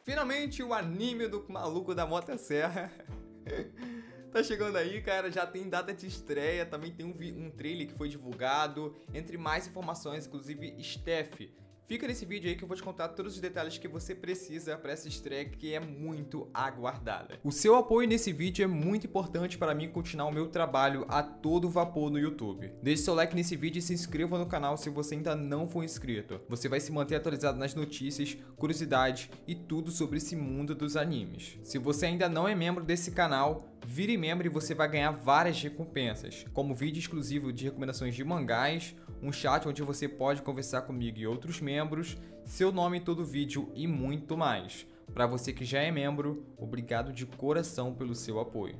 Finalmente o anime do maluco da motosserra tá chegando aí, cara, já tem data de estreia, também tem um trailer que foi divulgado, entre mais informações, inclusive Steph. Fica nesse vídeo aí que eu vou te contar todos os detalhes que você precisa para essa estreia que é muito aguardada. O seu apoio nesse vídeo é muito importante para mim continuar o meu trabalho a todo vapor no YouTube. Deixe seu like nesse vídeo e se inscreva no canal se você ainda não for inscrito. Você vai se manter atualizado nas notícias, curiosidades e tudo sobre esse mundo dos animes. Se você ainda não é membro desse canal, vire membro e você vai ganhar várias recompensas, como vídeo exclusivo de recomendações de mangás, um chat onde você pode conversar comigo e outros membros, seu nome em todo vídeo e muito mais. Para você que já é membro, obrigado de coração pelo seu apoio.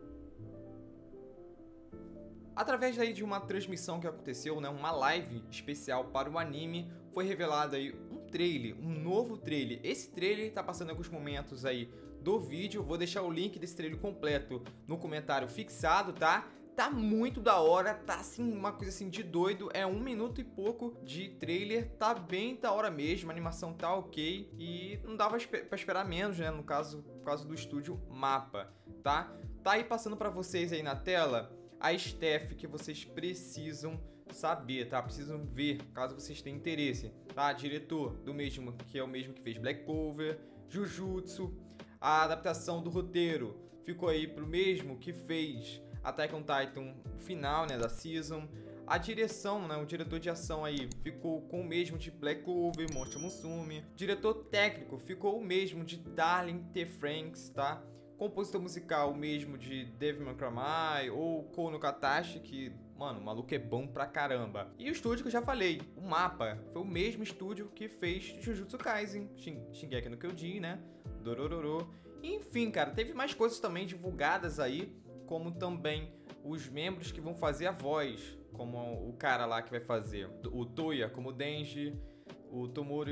Através aí de uma transmissão que aconteceu, uma live especial para o anime, foi revelado aí um trailer, um novo trailer. Esse trailer tá passando alguns momentos aí do vídeo, vou deixar o link desse trailer completo no comentário fixado, tá? Tá muito da hora, tá assim, uma coisa assim de doido, é 1 minuto e pouco de trailer, tá bem da hora mesmo, a animação tá ok e não dava pra esperar menos, né, no caso, por causa do estúdio Mappa, tá? Tá aí passando pra vocês aí na tela a Steph que vocês precisam saber, tá? Precisam ver, caso vocês tenham interesse, tá? Diretor do mesmo, que é o mesmo que fez Black Clover, Jujutsu, a adaptação do roteiro ficou aí pro mesmo que fez Attack on Titan final, da season. A direção, o diretor de ação aí ficou com o mesmo de Black Clover, Monster Musume. Diretor técnico ficou o mesmo de Darling T. Franxx, tá? Compositor musical o mesmo de Devil May Cry ou Kono Katachi, que, mano, o maluco é bom pra caramba. E o estúdio que eu já falei, o Mappa, foi o mesmo estúdio que fez Jujutsu Kaisen, Shingeki no Kyojin, Dorororo. Enfim, cara, teve mais coisas também divulgadas aí, como também os membros que vão fazer a voz, como o cara lá que vai fazer o Toya como Denji, o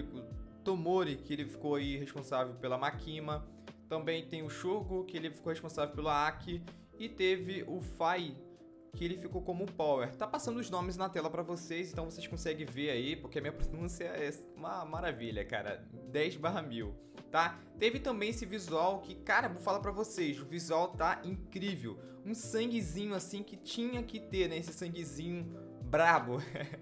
Tomori, que ele ficou aí responsável pela Makima, também tem o Shogo, que ele ficou responsável pela Aki, e teve o Fai, que ele ficou como Power. Tá passando os nomes na tela pra vocês, então vocês conseguem ver aí, porque a minha pronúncia é uma maravilha, cara, 10/1000, tá? Teve também esse visual que, cara, vou falar pra vocês, o visual tá incrível, um sanguezinho assim que tinha que ter, esse sanguezinho brabo.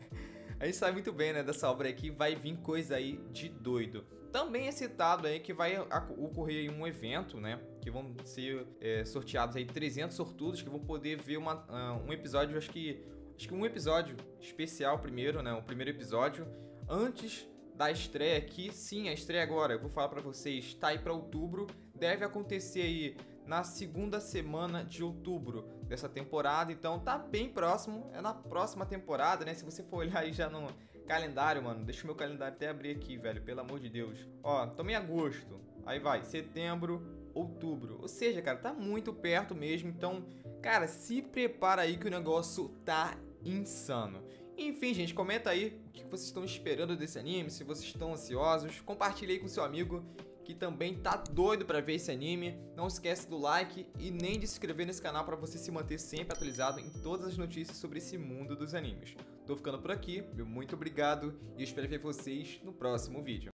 A gente sabe muito bem, dessa obra aqui, vai vir coisa aí de doido. Também é citado aí que vai ocorrer um evento, que vão ser sorteados aí 300 sortudos que vão poder ver um episódio, acho que um episódio especial primeiro, o primeiro episódio, antes da estreia aqui. Sim, a estreia agora, eu vou falar pra vocês, tá aí pra outubro, deve acontecer aí na segunda semana de outubro dessa temporada, então tá bem próximo, é na próxima temporada, se você for olhar aí já no calendário, mano, deixa o meu calendário até abrir aqui, velho, pelo amor de Deus. Ó, tomei agosto, aí vai, setembro, outubro, ou seja, cara, tá muito perto mesmo, então, cara, se prepara aí que o negócio tá insano. Enfim, gente, comenta aí o que vocês estão esperando desse anime, se vocês estão ansiosos, compartilha aí com seu amigo que também tá doido pra ver esse anime. Não esquece do like e nem de se inscrever nesse canal pra você se manter sempre atualizado em todas as notícias sobre esse mundo dos animes. Tô ficando por aqui, meu muito obrigado e eu espero ver vocês no próximo vídeo.